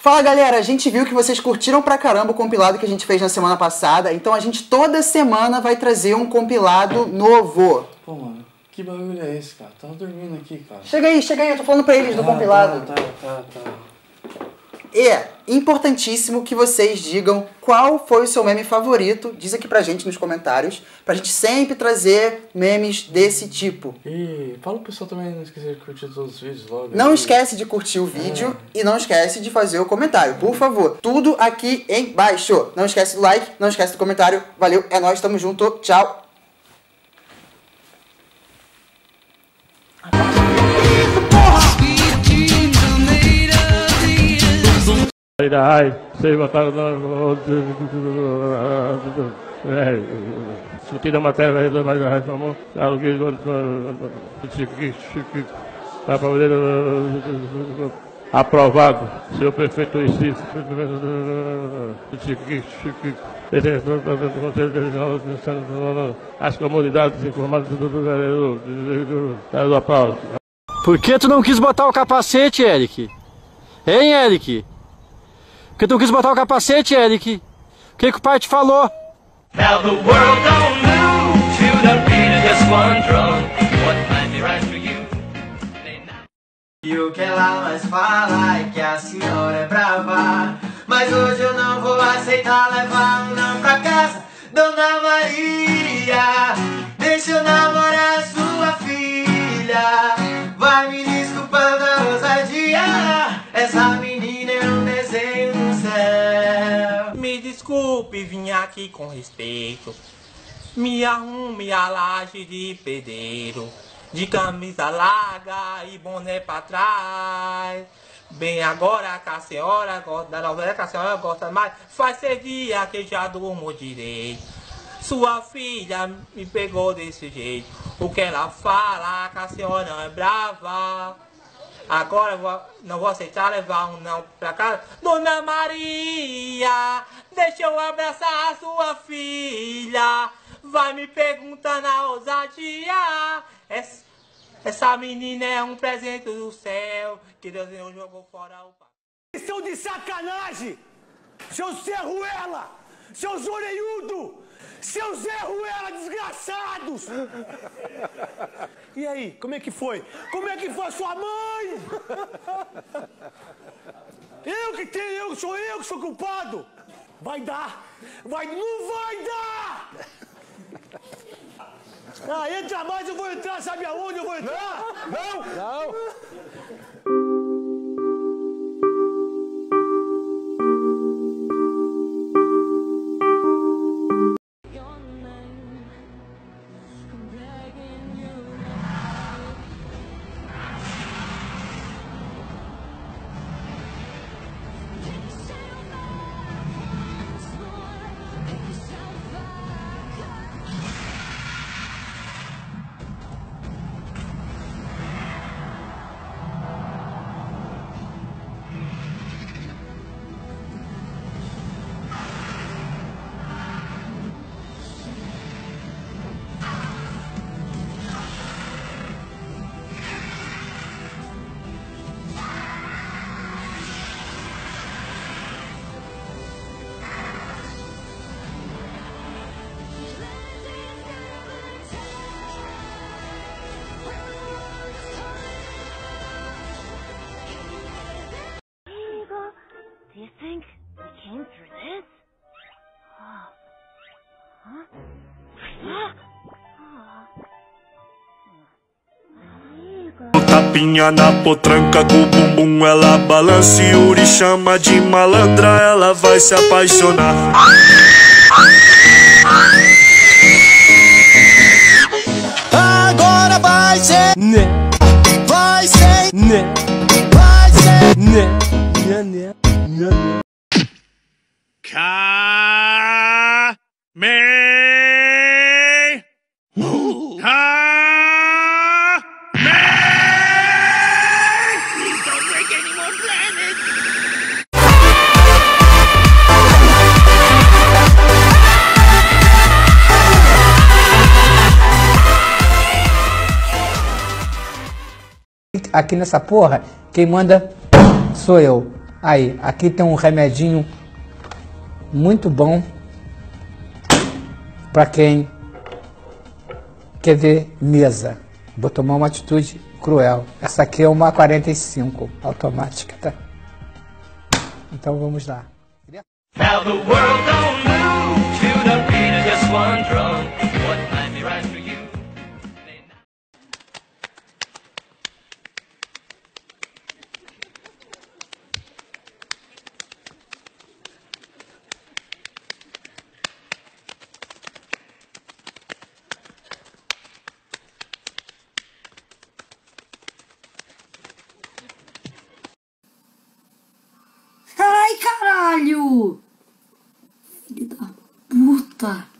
Fala galera, a gente viu que vocês curtiram pra caramba o compilado que a gente fez na semana passada, então a gente toda semana vai trazer um compilado novo. Pô, mano, que bagulho é esse, cara? Tava dormindo aqui, cara. Chega aí, eu tô falando pra eles do compilado. Tá. É importantíssimo que vocês digam qual foi o seu meme favorito. Diz aqui pra gente nos comentários, pra gente sempre trazer memes desse tipo. E fala pro pessoal também não esquecer de curtir todos os vídeos logo. Não esquece de curtir o vídeo e não esquece de fazer o comentário, por favor. Tudo aqui embaixo. Não esquece do like, não esquece do comentário. Valeu, é nóis, tamo junto, tchau. Ai, vocês botaram discutir a matéria, mas reformou para poder aprovado, seu prefeito Recife, as comunidades informadas do aplauso. Por que tu não quis botar o capacete, Eric? Hein, Eric? Por que tu não quis botar o capacete, Eric? O que o pai te falou? Now the world don't move to the beat of just one drum. What might be right for you? E o que ela mais fala é que a senhora é brava. Mas hoje eu não vou aceitar levar um não pra casa. Dona Maria, deixa eu namorar sua filha. Vai me desculpando a ousadia. Essa menina é um desenho no céu. Me desculpe, vim aqui com respeito. Me arrume a laje de pedreiro, de camisa larga e boné pra trás. Bem agora que a senhora gosta da novela, que a senhora gosta mais. Faz 6 dias que já durmo direito. Sua filha me pegou desse jeito. O que ela fala que a senhora não é brava. Agora eu não vou aceitar levar um não pra casa. Dona Maria, deixa eu abraçar a sua filha. Vai me perguntando a ousadia. Essa menina é um presente do céu que Deus não jogou fora o pai. Vocês são de sacanagem! Seu Zé Ruela! Seus orelhudo! Seus Zé Ruela desgraçados! E aí, como é que foi? Como é que foi a sua mãe? Sou eu que sou culpado! Vai dar! Não vai dar! Ah, entra mais, eu vou entrar, sabe aonde eu vou entrar? Não! Do you think we came through this? Tapinha na potranca com o bumbum ela balança e Yuri chama de malandra, ela vai se apaixonar. Agora vai ser, né? Vai ser, né? Vai ser, né? Aqui nessa porra, quem manda sou eu. Aí, aqui tem um remedinho muito bom para quem quer ver mesa. Vou tomar uma atitude cruel. Essa aqui é uma 45 automática, tá? Então vamos lá. Now the world don't move to the beat of just one drum. What might be right for you? Ai, caralho! Filho da puta!